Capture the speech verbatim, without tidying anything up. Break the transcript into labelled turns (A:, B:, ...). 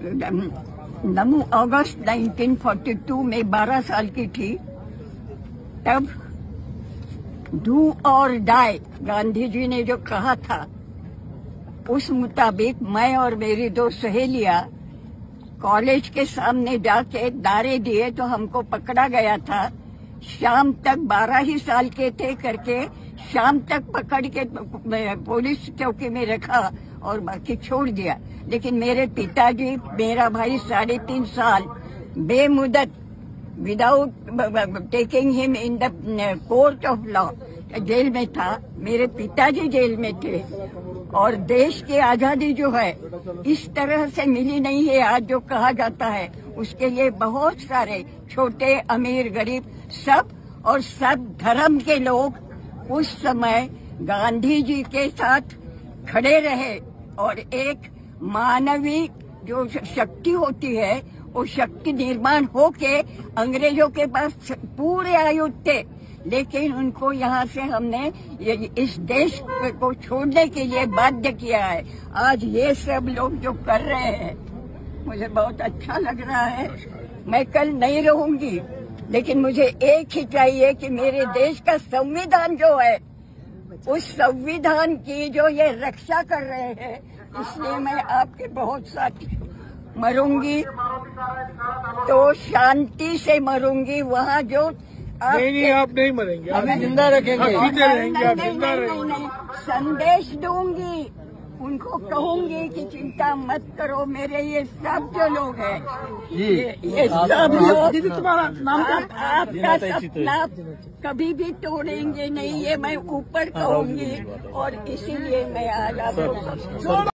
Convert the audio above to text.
A: नौ अगस्त उन्नीस सौ बयालीस में बारह साल की थी, तब डू और डाई गांधी जी ने जो कहा था उस मुताबिक मैं और मेरी दो सहेलियां कॉलेज के सामने जाके नारे दिए तो हमको पकड़ा गया था। शाम तक बारह ही साल के थे करके शाम तक पकड़ के पुलिस चौकी में रखा और बाकी छोड़ दिया। लेकिन मेरे पिताजी, मेरा भाई साढ़े तीन साल बेमुदत without taking him in the court of law jail में था। मेरे पिताजी जेल में थे और देश की आजादी जो है इस तरह से मिली नहीं है आज जो कहा जाता है। उसके लिए बहुत सारे छोटे अमीर गरीब सब और सब धर्म के लोग उस समय गांधी जी के साथ खड़े रहे और एक मानवीय जो शक्ति होती है वो शक्ति निर्माण होके अंग्रेजों के पास पूरे आयुध थे, लेकिन उनको यहाँ से हमने इस देश को छोड़ने के लिए बाध्य किया है। आज ये सब लोग जो कर रहे हैं मुझे बहुत अच्छा लग रहा है। मैं कल नहीं रहूंगी, लेकिन मुझे एक ही चाहिए कि मेरे देश का संविधान जो है उस संविधान की जो ये रक्षा कर रहे हैं, इसलिए मैं आपके बहुत साथ मरूंगी तो शांति से मरूंगी। वहाँ जो आप
B: नहीं नहीं आप नहीं मरेंगे, आप जिंदा रखेंगे,
A: जीते रहेंगे, आप जिंदा रहेंगे। संदेश दूंगी, उनको कहूंगी कि चिंता मत करो, मेरे ये सब जो लोग हैं ये, ये सब लोग तुम्हारा नाम आप, आपका सपना कभी भी तोड़ेंगे नहीं, ये मैं ऊपर कहूंगी और इसीलिए मैं आज आपको